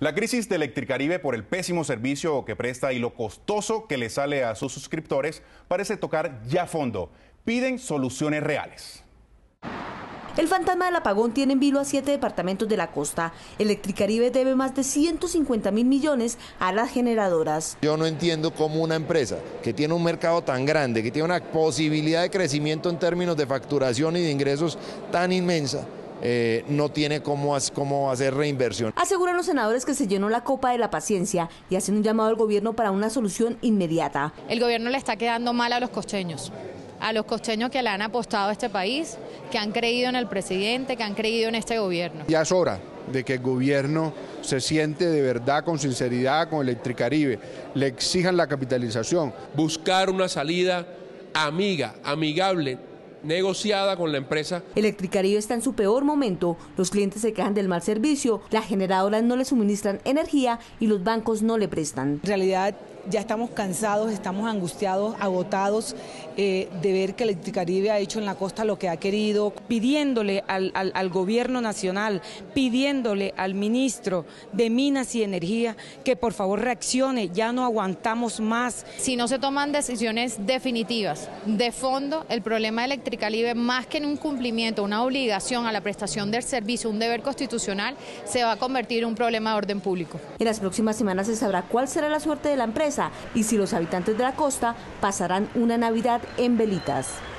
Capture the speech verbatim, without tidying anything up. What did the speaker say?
La crisis de Electricaribe por el pésimo servicio que presta y lo costoso que le sale a sus suscriptores parece tocar ya fondo. Piden soluciones reales. El fantasma del apagón tiene en vilo a siete departamentos de la costa. Electricaribe debe más de ciento cincuenta mil millones a las generadoras. Yo no entiendo cómo una empresa que tiene un mercado tan grande, que tiene una posibilidad de crecimiento en términos de facturación y de ingresos tan inmensa, Eh, no tiene cómo, cómo hacer reinversión. Aseguran los senadores que se llenó la copa de la paciencia y hacen un llamado al gobierno para una solución inmediata. El gobierno le está quedando mal a los costeños, a los costeños que le han apostado a este país, que han creído en el presidente, que han creído en este gobierno. Ya es hora de que el gobierno se siente de verdad, con sinceridad, con Electricaribe, le exijan la capitalización. Buscar una salida amiga, amigable, negociada con la empresa. Electricaribe está en su peor momento. Los clientes se quejan del mal servicio, las generadoras no le suministran energía y los bancos no le prestan. En realidad ya estamos cansados, estamos angustiados, agotados eh, de ver que Electricaribe ha hecho en la costa lo que ha querido, pidiéndole al, al, al gobierno nacional, pidiéndole al ministro de Minas y Energía que por favor reaccione, ya no aguantamos más. Si no se toman decisiones definitivas, de fondo, el problema de Electricaribe, más que en un cumplimiento, una obligación a la prestación del servicio, un deber constitucional, se va a convertir en un problema de orden público. En las próximas semanas se sabrá cuál será la suerte de la empresa y si los habitantes de la costa pasarán una Navidad en velitas.